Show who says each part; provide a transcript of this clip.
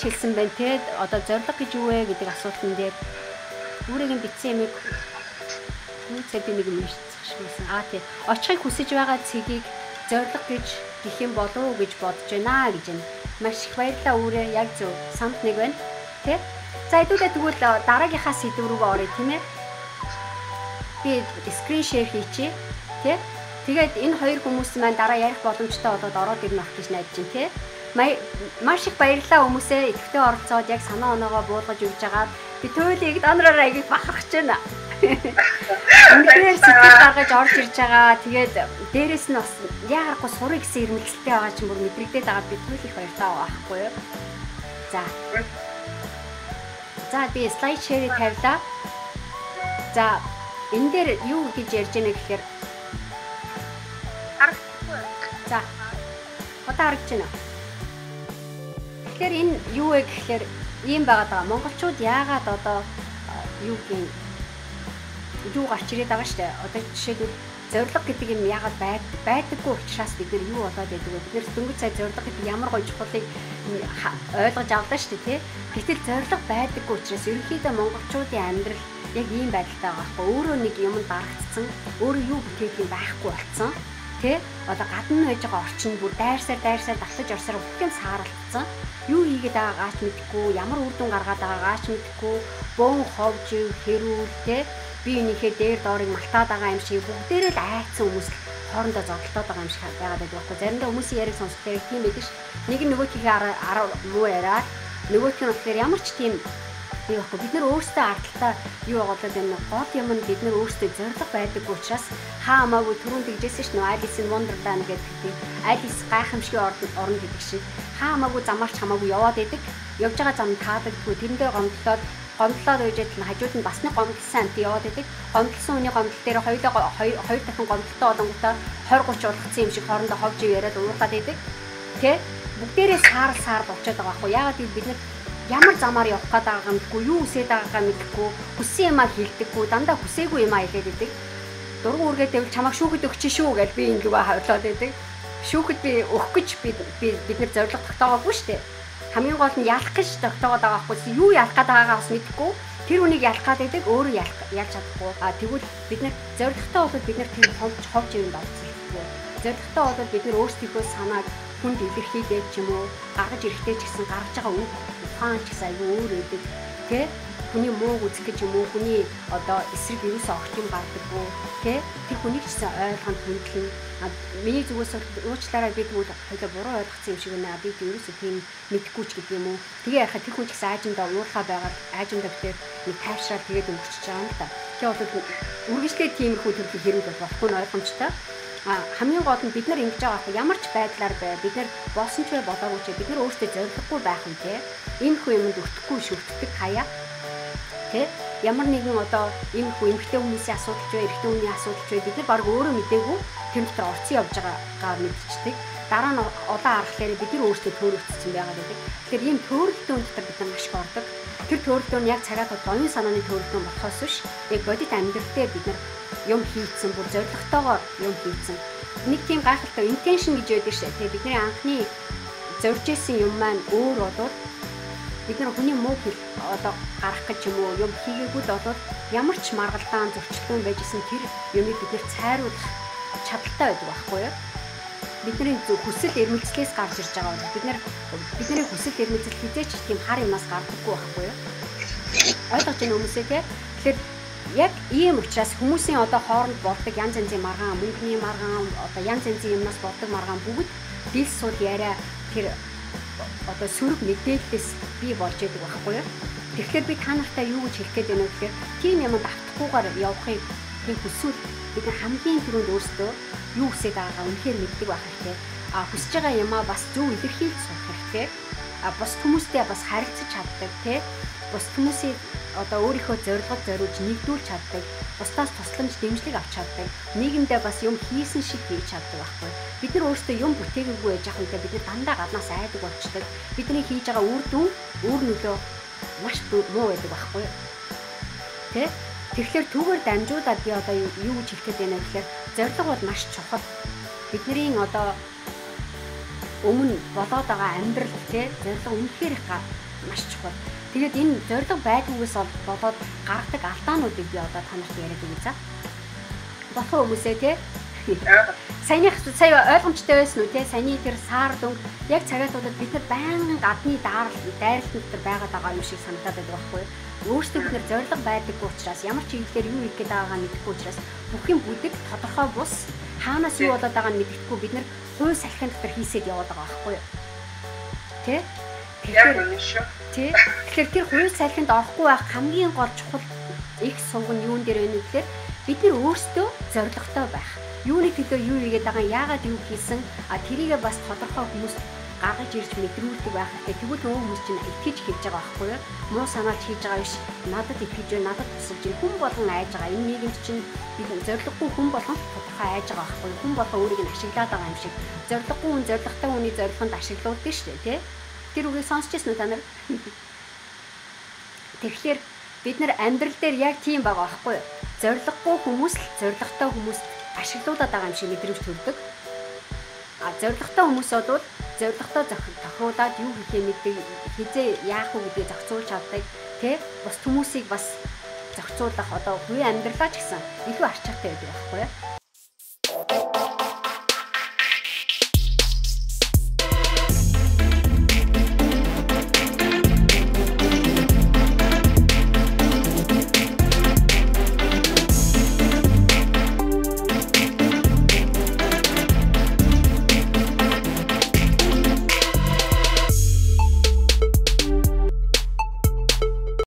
Speaker 1: ингэж хэлсэн байна те. Одоо зориг гэж юу вэ гэдэг асуултан дээр өөрийг нь бичсэн юмыг үүсээ би нэг юм хэлсэн. Тий. Очихыг хүсэж байгаа цэгийг зориг гэж гэх юм болов уу гэж бодож байна гэж байна. Маш их баярлалаа үүрээ яг зөв самт нэг байна. Тэ? За хэдүүлээ тэгвэл дараагийнхаа сэдв рүү оръё тийм ээ. Би скрин шеэр хийчихье. Тэ? Тэгээд энэ хоёр хүмүүс маань дараа ярих боломжтой болоод ороод ирнэ ах гэж найдаж байна тий. Маш их баярлалаа хүмүүсээ идэвхтэй оролцоод яг санаа оноогоо буулгаж өгж байгаа. Би туйлыг донороор аяг бахархаж байна. Үнэхээр сэтгэл гаргаж орж ирж байгаа. Тэгээд дээрэс нь бас яарахгүй сурыг гэсэн ирмэлцэлтэй байгаа ч юм бүр мэдрэгдээд байгаа би туйл их баяртай байгаа байхгүй юу. За би слайд шеэрийг тавилаа. За энэ дээр юу гэж ярьж байна гэхээр за одоо харагдаж байна. Тэгэхээр энэ юу вэ гэхээр ийм байгаад байгаа. Монголчууд яагаад одоо юу гин юу гарч ирээд байгаа штэ. Одоо жишээлбэл зориг гэдэг юм яагаад байдаггүй учраас бид нар юу болоод байдаг вэ? Бид нар дөнгөж сая зориг гэдэг ямар гоё чухлыг ойлгож авлаа штэ тий. Гэтэл зориг байдаггүй учраас ерөнхийдөө монголчуудын амьдрал яг ийм байдалтай байгаа байхгүй. Өөрөө нэг юм дарагдсан, өөрөө юу бүтээх юм байхгүй болсон. Тэ одоо гадна байж байгаа орчин бүр дайрсаар давтаж орсоор бүх юм сааралцсан. Юу хийгээд байгаагаач мэдэхгүй, ямар үр дүн гаргаад байгаагаач мэдэхгүй, бөөн ховж хэрүүл тэ би энийхээ дээр доорыг малтаад байгаа юм шиг бүгдээрээ л айцсан хүмүүс хоорондоо зодтолтоод байгаа юм шиг байгаад байдаг байхгүй. Заримдаа хүмүүсийн яриг сонсохоор тийм байдаг ш. Нэг нь нөгөөтгийнхээ араа муу яриад нөгөөтг нь болохоор ямар ч тийм яахгүй бид нар өөрсдөө ардталтаа юу болоод байна гол юм нь бид нар өөрсдөө зориг байдаггүй учраас хаамаагүй түрүүн тэгжсэн ш нь Alice in Wonderland гэдэг Alice гайхамшигын орн гэдэг шиг хаамаагүй замаарч хамаагүй яваад идэг явж байгаа зам таадаггүй тэрэндээ гомдлоод үйжээд нь хажууд нь бас нэг гомдлсан амт яваад идэг гомдлсон хүний гомдол дээр хоёр дахин гомдолтой болонготой 20-30 болгоцсон юм шиг хоорондоо ховж яриад уурхаад идэг тэ бүгдээрээ саар болчиход байгаа байхгүй яагаад гэвэл бид нар ямар замаар явах гээд байгаа мэдгүй юу үсээд байгаагаа мэдгүй хүссэн юмаа хийлдэггүй дандаа хүсээгүй юмаа хэлээд идэг дургу үргээд байвал чамайг шүүхэд өгч шүү гэж би энэ лугаа хавлаад идэг шүүхэд би өгөх гэж бид нар зориг тогтоогоогүй шүү дээ хамгийн гол нь ялах гэж тогтоогоод байгаа байхгүй юу ялах гээд байгаагаа бас мэдгүй тэр үнийг ялах гээд идэг өөрөө ялж чадахгүй тэгвэл бид нар зоригтой болоод бид нар тэр ховж ивэнд орцолгүй зоригтой болоод бид нар өөрсдийнхөө санааг хүнд илэрхийлээд ч юм уу гаргаж ирэхтэй ч гэсэн гаргаж байгаа үг ухаан ч гэсэн аюу өөр өгдөг тэ хүний мууг үзэх гэж юм уу хүний одоо эсрэг юусаа огт юм гардаггүй тэ тэр хүнийг ч гэсэн ойлгоход хүндлэн миний зүгээс уучлаарай би тэгвэл хоёул буруу ойлгосон юм шиг байна би ерөөсөө тийм мэдгүй ч гэдэг юм уу тэгээ яхаа тэр хүн ч гэсэн аажиндаа уурхаа байгаад аажиндаа битээ нэг тайвшраад тэгээд өнгөрчихөж байгаа юм да тэгээ бол үргэлжлээ тиймэрхүү төрлийн хэрэг болохгүй нь ойлгомжтой хамгийн гол нь бид нар ингэж байгаа хэрэг ямар ч байдлаар бай бид нар болсон ч бай болоогүй ч бид нар өөрсдөө зориггүй байх юм те иймэрхүү юмд өртөхгүй шүртдэг хаяа те ямар нэгэн одоо иймэрхүү эмэгтэй хүмүүсийн асуудал ч бай эрэгтэй хүний асуудал ч бай бид нар баг өөрөө мэдээгүй тэр дотор орцсон явж байгаагаа мэдчихдэг дараа нь олон аргалаар бид нар өөрсдөө төөрөгдсөн байгаа гэдэг тэгэхээр ийм төөрөлтөөн дотор бид нар маш их ордог тэр төөрөлтөөн яг цагаат оюун санааны төөрөлтөөн болохоос биш яг бодит амьдрал дээр бид нар юм хийцэн бүр зоригтойгоор юм хийцэн нэг тийм гайхалтай интеншн гэж байдаг шээ тэгээ бидний анхны зорж исэн юм маань өөр болоод бид нар хүний муу хэл одоо гарах гэж юм уу юм хийгээгүй л болоод ямар ч маргалдаан зөрчилдөөн байжсэн тэр юмыг бид нар цайруулах чадaltaй байдаг байхгүй юу бидний хүсэл эрмэлзлээс гарч ирж байгаа бол бидний хүсэл эрмэлзэл хизээч тийм хар юмнаас гардаггүй байхгүй юу ойлгож байна хүмүүсээ тэгэхээр яг ийм учраас хүмүүсийн одоо хооронд болдог янз янзын маргаан мөнгөний маргаан одоо янз янзын юмнаас болдог маргаан бүгд дил сул яриа тэр одоо сөрөг мэдээлэлээс бий болж байдаг байхгүй юу тэгэхээр би та нартай юу гэж хэлэх гээд байна вэ гэхээр тийм юмд автахгүйгээр явахыг тийм хүсвэл бид хамгийн түрүүнд өөрсдөө юу хүсэж байгаагаа үнэхээр мэддэг байх хэрэгтэй хүсэж байгаа юмаа бас зөв илэрхийлж сурах хэрэгтэй бус хүмүүстэй бас харилцаж чаддаг тий бус хүмүүсийг одоо өөрийнхөө зорилгод зориулж нэгдүүлж чаддаг бусдаас тусламж дэмжлэг авч чаддаг нийгэмдээ бас юм хийсэн шиг хийж чаддаг байхгүй бид нар өөрсдөө юм бүтээгээгүй байж байгаа хүнтэй бид нар дандаа гаднаас айдаг болчдаг бидний хийж байгаа үр дүн өөр нөлөө маш муу байдаг байхгүй тий тэгэхээр түүгээр дамжуулаад би одоо юу гэж хэлэх гээд байна вэ гэхээр зорилго бол маш чухал бидний одоо өмнө болоод байгаа амьдрал тий зорилго үнэхээр маш чухал. Тэгээд энэ зориг байдгүйгээс болоод гаргадаг алдаануудыг би одоо танарт яриад өгье за. Болох хүмүүсээ тий. Сая ойлгомжтой байсан уу тий? Саяны тэр саар дүнг яг цагаатуудад бид нар байнгын гадны дайралтанд дээр байгаад байгаа юм шиг санагдаад байдаг байхгүй юу? Өөрсдөө бид нар зориг байдаггүй учраас ямар ч хэлээр юу хийх гээд байгаагаа мэдэхгүй учраас бүх юм бүдэг тодорхой бус хаанаас юу болоод байгааг нь мэддэхгүй бид нар хууль салхин дотор хийсэд яваад байгаа байхгүй юу? Тэ? Тэгэхээр тэр хууль салхинд орохгүй байх хамгийн гол чухал их сувг нь юун дээр вэ гэхээр бид нар өөрсдөө зоригтой байх. Юуны төлөө юу хийгээд байгаа, яагаад юу хийсэн, тэрийгээ бас тодорхой хүмүүс гаргаж ирж мэдрүүлдэг байх хэрэгтэй. Тэгвэл нөгөө хүмүүс чинь итгэж хийж байгаа байхгүй юу? Муу санаалж хийж байгаа биш. Надад итгэж байна, надад тусалж байна. Хүн болгон айж байгаа. Энэ нийгэмд чинь бид зориггүй хүн болгон тодорхой айж байгаа байхгүй юу? Хүн болгон өөрийг нь ашиглаад байгаа юм шиг. Зориггүй хүн зоригтой хүний зорилгонд ашиглуулдаг шүү дээ, тий? Тэр үгийг сонсч ирсэн үү та нар? Тэгэхээр бид нар амьдрал дээр яг тийм байгаа байхгүй юу? Зориггүй хүмүүс л зоригтой хүмүүст ашиглуулаад байгаа юм шиг мэдрэмж төрдөг. Зоригтой хүмүүс бол зоригтой тохиолдоод юу хийхээ мэддэг, хизээ яах вэ гэдгийг зохицуулж авдаг, тэ? Бус хүмүүсийг бас зохицуулах одоо хувийн амьдралаа ч гэсэн илүү арчаатай байдаг байхгүй юу?